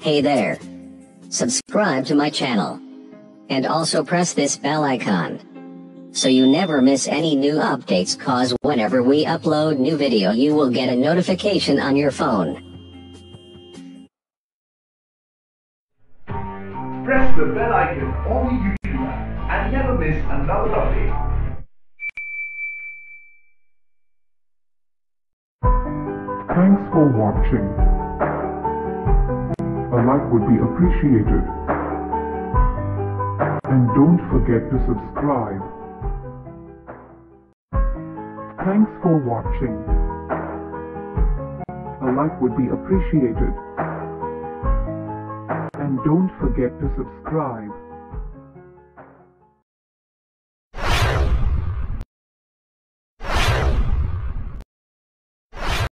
Hey there. Subscribe to my channel. And also press this bell icon, so you never miss any new updates, cause whenever we upload new video you will get a notification on your phone. Press the bell icon on the YouTube app and never miss another update. Thanks for watching. A like would be appreciated. And don't forget to subscribe. Thanks for watching. A like would be appreciated. And don't forget to subscribe.